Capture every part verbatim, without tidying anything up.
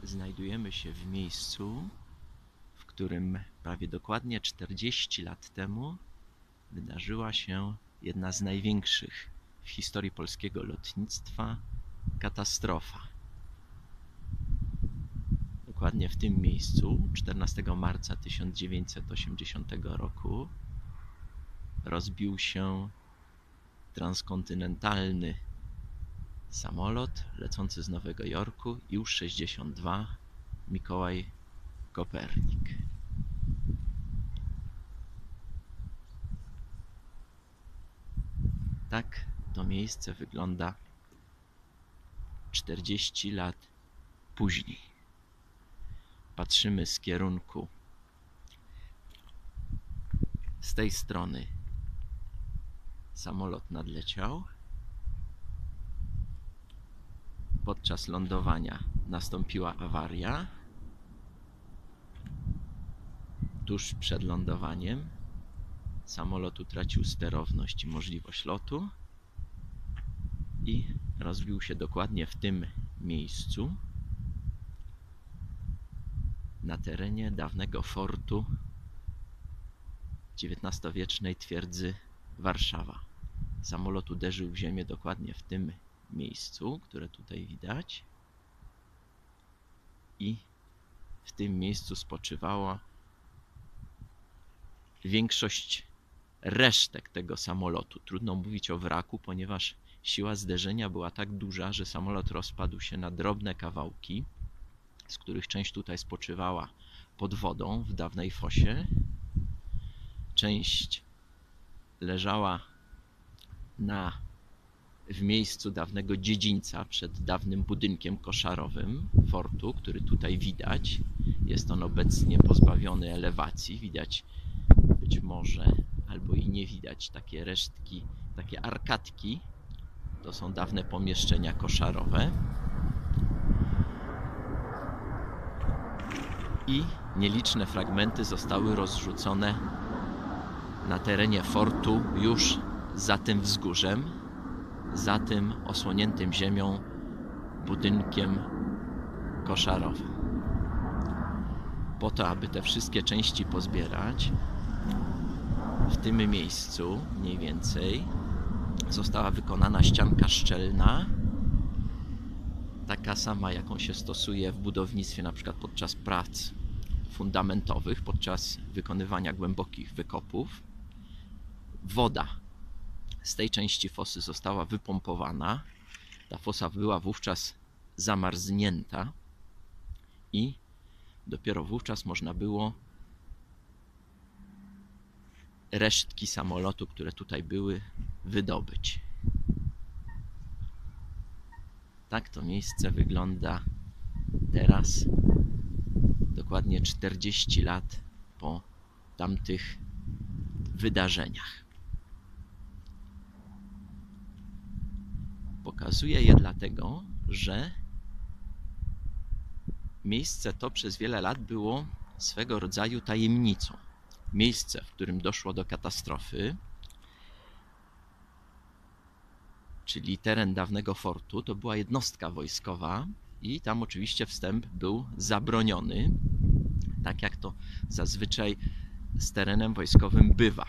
Znajdujemy się w miejscu, w którym prawie dokładnie czterdzieści lat temu wydarzyła się jedna z największych w historii polskiego lotnictwa katastrofa. Dokładnie w tym miejscu, czternastego marca tysiąc dziewięćset osiemdziesiątego roku, rozbił się transkontynentalny samolot lecący z Nowego Jorku I sześćdziesiąt dwa Mikołaj Kopernik. Tak to miejsce wygląda czterdzieści lat później. Patrzymy z kierunku z tej strony. Samolot nadleciał. Podczas lądowania nastąpiła awaria. Tuż przed lądowaniem samolot utracił sterowność i możliwość lotu i rozbił się dokładnie w tym miejscu na terenie dawnego fortu dziewiętnastowiecznej twierdzy Warszawa. Samolot uderzył w ziemię dokładnie w tym miejscu, które tutaj widać, i w tym miejscu spoczywała większość resztek tego samolotu. Trudno mówić o wraku, ponieważ siła zderzenia była tak duża, że samolot rozpadł się na drobne kawałki, z których część tutaj spoczywała pod wodą w dawnej fosie. Część leżała na, w miejscu dawnego dziedzińca przed dawnym budynkiem koszarowym fortu, który tutaj widać. Jest on obecnie pozbawiony elewacji. Widać być może, albo i nie widać, takie resztki, takie arkadki. To są dawne pomieszczenia koszarowe. I nieliczne fragmenty zostały rozrzucone na terenie fortu już za tym wzgórzem, za tym osłoniętym ziemią budynkiem koszarowym. Po to, aby te wszystkie części pozbierać, w tym miejscu mniej więcej została wykonana ścianka szczelna, taka sama, jaką się stosuje w budownictwie, na przykład podczas prac fundamentowych, podczas wykonywania głębokich wykopów. Woda z tej części fosy została wypompowana. Ta fosa była wówczas zamarznięta i dopiero wówczas można było resztki samolotu, które tutaj były, wydobyć. Tak to miejsce wygląda teraz, dokładnie czterdzieści lat po tamtych wydarzeniach. Pokazuję je dlatego, że miejsce to przez wiele lat było swego rodzaju tajemnicą. Miejsce, w którym doszło do katastrofy, czyli teren dawnego fortu, to była jednostka wojskowa i tam oczywiście wstęp był zabroniony, tak jak to zazwyczaj z terenem wojskowym bywa.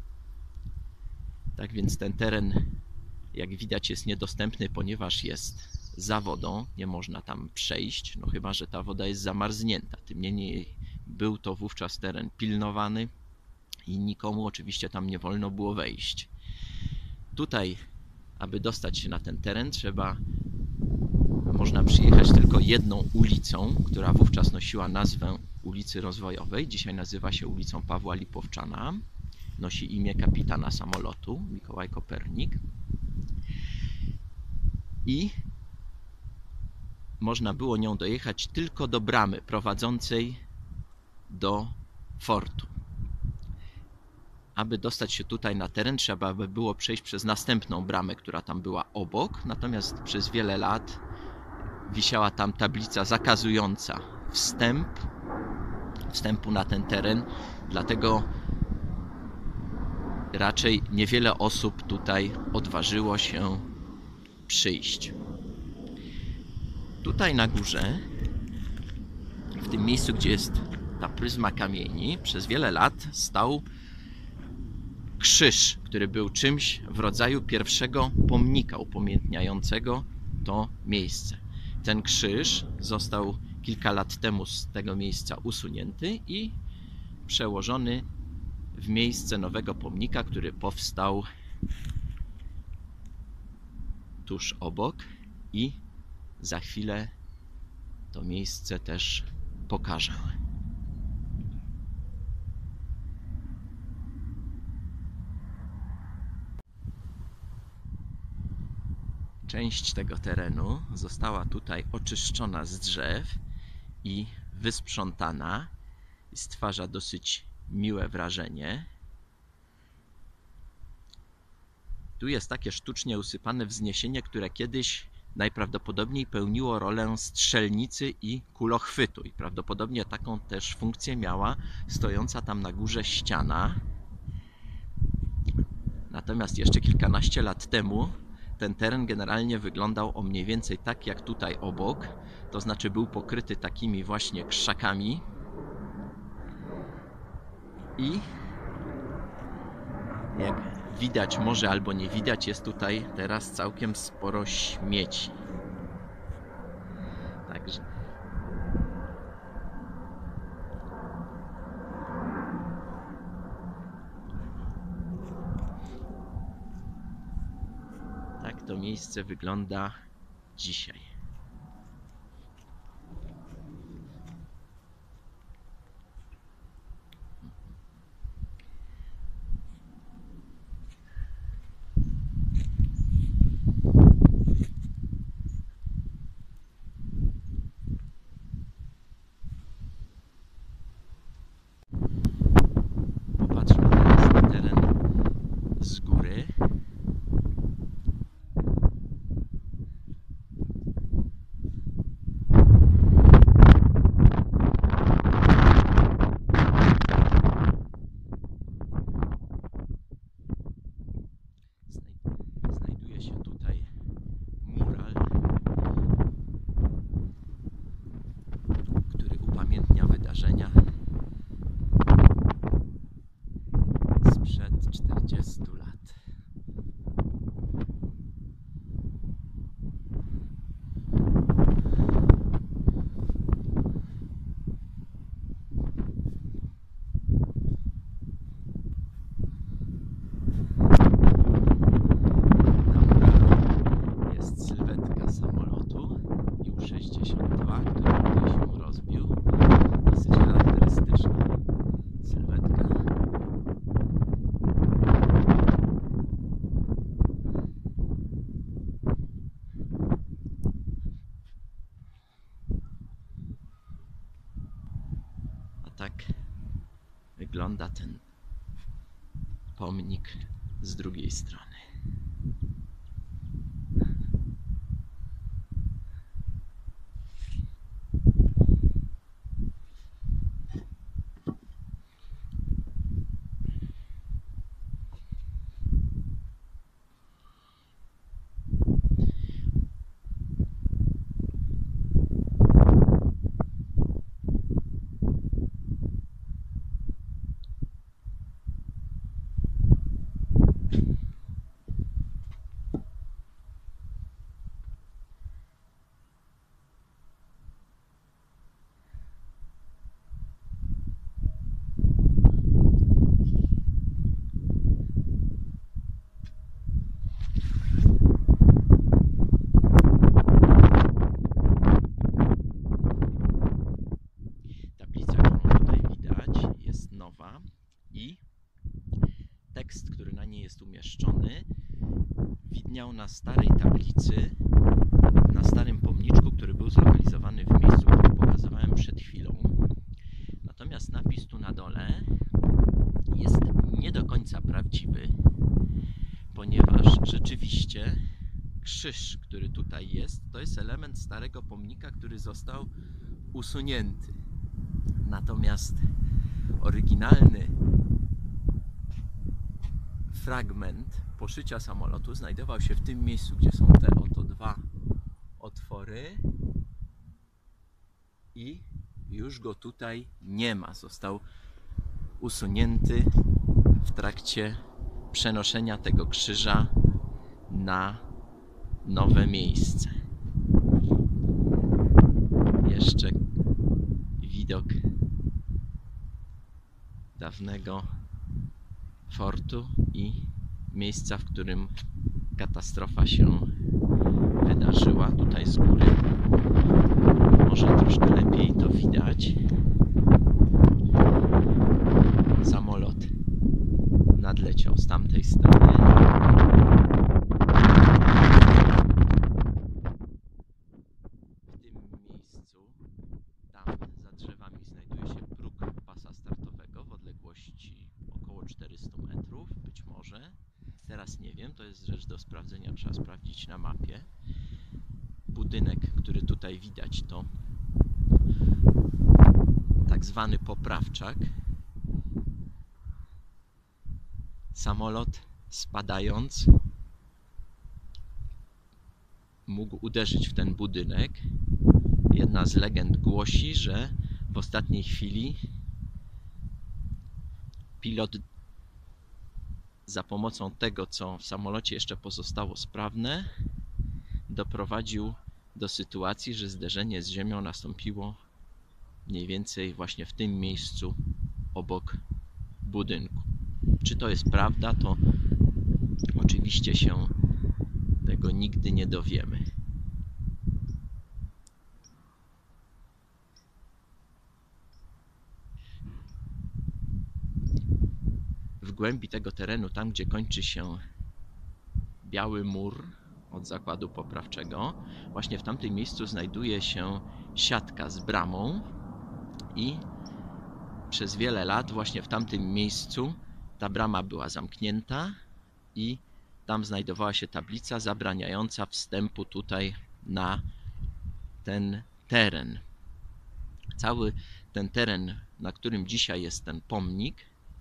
Tak więc ten teren, jak widać, jest niedostępny, ponieważ jest za wodą, nie można tam przejść, no chyba że ta woda jest zamarznięta. Tym niemniej był to wówczas teren pilnowany i nikomu oczywiście tam nie wolno było wejść. Tutaj, aby dostać się na ten teren, trzeba, można przyjechać tylko jedną ulicą, która wówczas nosiła nazwę ulicy Rozwojowej. Dzisiaj nazywa się ulicą Pawła Lipowczana. Nosi imię kapitana samolotu, Mikołaj Kopernik. I można było nią dojechać tylko do bramy prowadzącej do fortu. Aby dostać się tutaj na teren, trzeba by było przejść przez następną bramę, która tam była obok. Natomiast przez wiele lat wisiała tam tablica zakazująca wstęp, wstępu na ten teren. Dlatego raczej niewiele osób tutaj odważyło się przyjść. Tutaj na górze w tym miejscu, gdzie jest ta pryzma kamieni, przez wiele lat stał krzyż, który był czymś w rodzaju pierwszego pomnika upamiętniającego to miejsce. Ten krzyż został kilka lat temu z tego miejsca usunięty i przełożony w miejsce nowego pomnika, który powstał tuż obok, i za chwilę to miejsce też pokażę. Część tego terenu została tutaj oczyszczona z drzew i wysprzątana i stwarza dosyć miłe wrażenie. Tu jest takie sztucznie usypane wzniesienie, które kiedyś najprawdopodobniej pełniło rolę strzelnicy i kulochwytu i prawdopodobnie taką też funkcję miała stojąca tam na górze ściana. Natomiast jeszcze kilkanaście lat temu ten teren generalnie wyglądał o mniej więcej tak jak tutaj obok, to znaczy był pokryty takimi właśnie krzakami i jak widać może albo nie widać, jest tutaj teraz całkiem sporo śmieci. Także tak to miejsce wygląda dzisiaj. Popatrzmy teraz na teren z góry. Znajduje się tutaj mural, który upamiętnia wydarzenia sprzed czterdziestu lat. Na muralu jest sylwetka samolotu iu sześćdziesiąt dwa, który tutaj się rozbił. Dosyć charakterystyczna sylwetka. A tak wygląda ten pomnik z drugiej strony. Tablica, którą tutaj widać, jest nowa i tekst, który na niej jest umieszczony, widniał na starej tablicy, na starym pomniczku, który był zlokalizowany w miejscu, które pokazywałem przed chwilą. Natomiast napis tu na dole jest nie do końca prawdziwy, ponieważ rzeczywiście krzyż, który tutaj jest, to jest element starego pomnika, który został usunięty. Natomiast oryginalny fragment poszycia samolotu znajdował się w tym miejscu, gdzie są te oto dwa otwory i już go tutaj nie ma. Został usunięty w trakcie przenoszenia tego krzyża na nowe miejsce. Jeszcze widok dawnego fortu i miejsca, w którym katastrofa się wydarzyła. Tutaj z góry może troszkę lepiej to widać. Samolot nadleciał z tamtej strony. W tym miejscu, tam za drzewami, znajduje się próg pasa startowego w odległości około czterystu metrów, być może. Teraz nie wiem, to jest rzecz do sprawdzenia, trzeba sprawdzić na mapie. Budynek, który tutaj widać, to tak zwany poprawczak. Samolot spadając mógł uderzyć w ten budynek. Jedna z legend głosi, że w ostatniej chwili pilot za pomocą tego, co w samolocie jeszcze pozostało sprawne, doprowadził do sytuacji, że zderzenie z ziemią nastąpiło mniej więcej właśnie w tym miejscu obok budynku. Czy to jest prawda, to oczywiście się tego nigdy nie dowiemy. W głębi tego terenu, tam gdzie kończy się Biały Mur od zakładu poprawczego, właśnie w tamtym miejscu znajduje się siatka z bramą i przez wiele lat właśnie w tamtym miejscu ta brama była zamknięta i tam znajdowała się tablica zabraniająca wstępu tutaj na ten teren. Cały ten teren, na którym dzisiaj jest ten pomnik,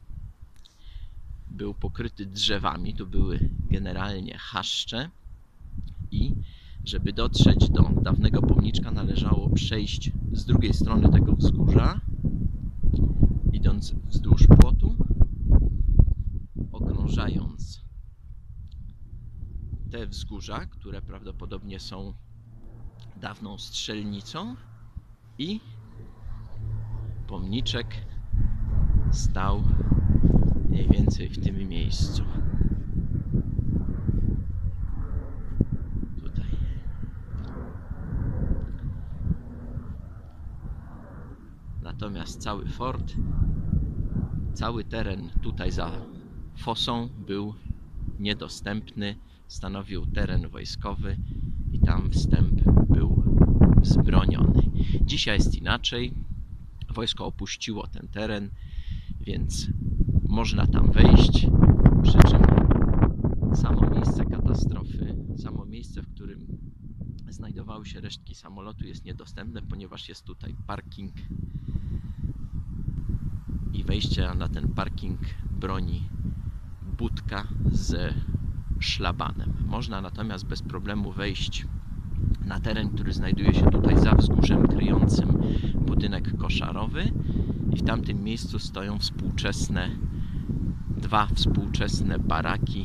był pokryty drzewami, tu były generalnie chaszcze i żeby dotrzeć do dawnego pomniczka, należało przejść z drugiej strony tego wzgórza, idąc wzdłuż płotu, okrążając te wzgórza, które prawdopodobnie są dawną strzelnicą, i pomniczek stał mniej więcej w tym miejscu. Tutaj. Natomiast cały fort, cały teren tutaj za fosą był niedostępny, stanowił teren wojskowy i tam wstęp był wzbroniony. Dzisiaj jest inaczej. Wojsko opuściło ten teren, więc można tam wejść, przy czym samo miejsce katastrofy, samo miejsce, w którym znajdowały się resztki samolotu, jest niedostępne, ponieważ jest tutaj parking i wejście na ten parking broni budka z szlabanem. Można natomiast bez problemu wejść na teren, który znajduje się tutaj za wzgórzem kryjącym budynek koszarowy, i w tamtym miejscu stoją współczesne, dwa współczesne baraki.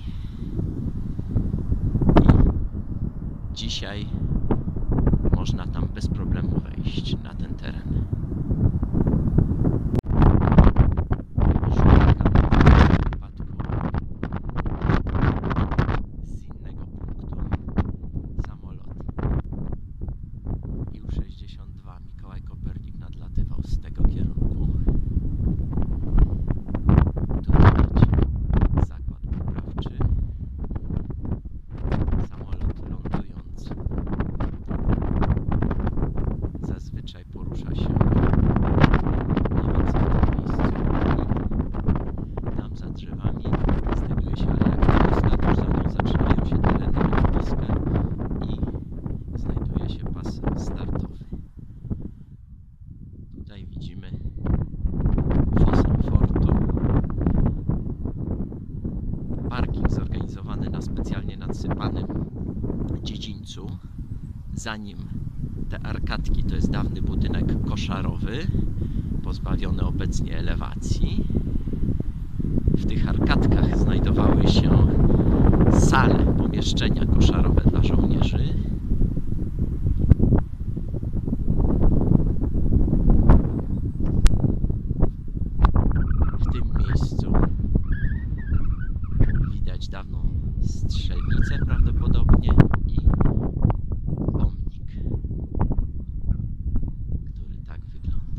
I dzisiaj można tam bez problemu wejść na ten teren. Zorganizowany na specjalnie nadsypanym dziedzińcu, zanim Te arkadki to jest dawny budynek koszarowy, pozbawiony obecnie elewacji. W tych arkadkach znajdowały się sale, pomieszczenia koszarowe dla żołnierzy. W tym miejscu widać dawną strzelnicę prawdopodobnie i pomnik, który tak wygląda.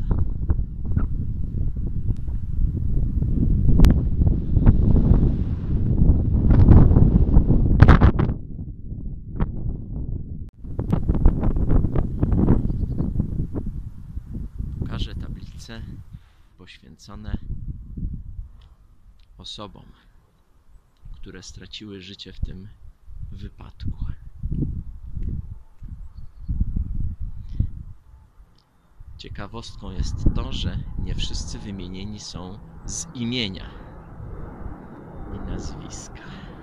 Pokażę tablice poświęcone osobom, które straciły życie w tym wypadku. Ciekawostką jest to, że nie wszyscy wymienieni są z imienia i nazwiska.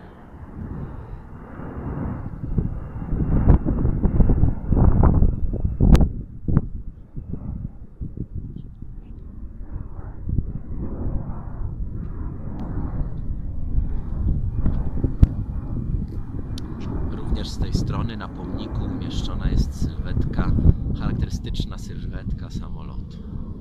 Również z tej strony na pomniku umieszczona jest sylwetka, charakterystyczna sylwetka samolotu.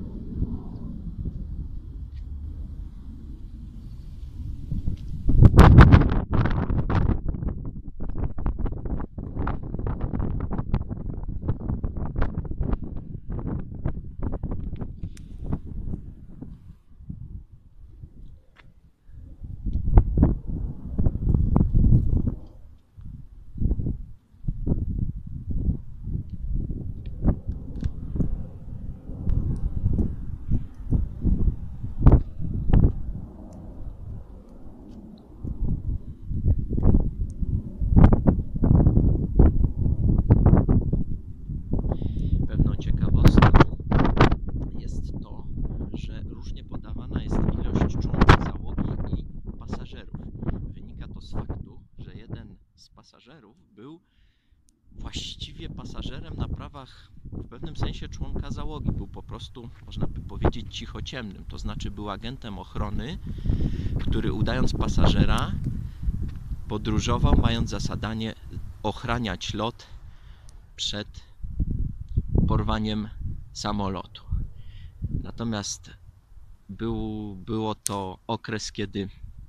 Pasażerów był właściwie pasażerem na prawach w pewnym sensie członka załogi. Był po prostu, można by powiedzieć, cichociemnym. To znaczy był agentem ochrony, który udając pasażera podróżował, mając za zadanie ochraniać lot przed porwaniem samolotu. Natomiast był, było to okres, kiedy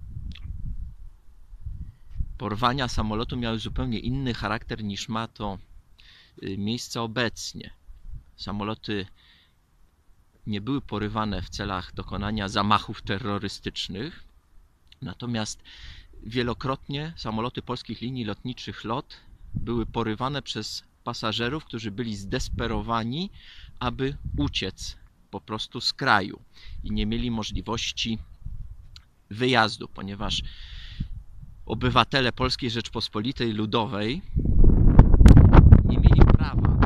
porwania samolotu miały zupełnie inny charakter niż ma to miejsce obecnie. Samoloty nie były porywane w celach dokonania zamachów terrorystycznych, natomiast wielokrotnie samoloty polskich linii lotniczych LOT były porywane przez pasażerów, którzy byli zdesperowani, aby uciec po prostu z kraju i nie mieli możliwości wyjazdu, ponieważ obywatele Polskiej Rzeczpospolitej Ludowej nie mieli prawa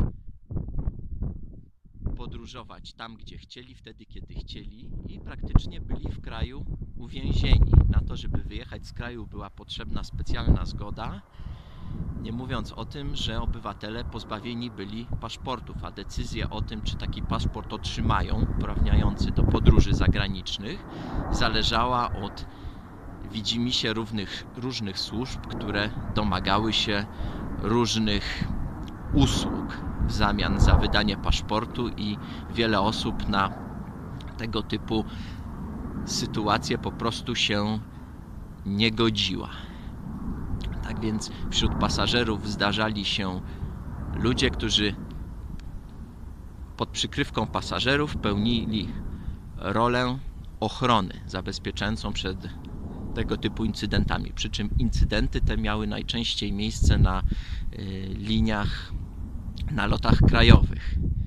podróżować tam, gdzie chcieli, wtedy, kiedy chcieli i praktycznie byli w kraju uwięzieni. Na to, żeby wyjechać z kraju, była potrzebna specjalna zgoda, nie mówiąc o tym, że obywatele pozbawieni byli paszportów, a decyzja o tym, czy taki paszport otrzymają, uprawniający do podróży zagranicznych, zależała od widzimisię różnych, różnych służb, które domagały się różnych usług w zamian za wydanie paszportu i wiele osób na tego typu sytuacje po prostu się nie godziła. Tak więc wśród pasażerów zdarzali się ludzie, którzy pod przykrywką pasażerów pełnili rolę ochrony zabezpieczającą przed tego typu incydentami. Przy czym incydenty te miały najczęściej miejsce na y, liniach, na lotach krajowych.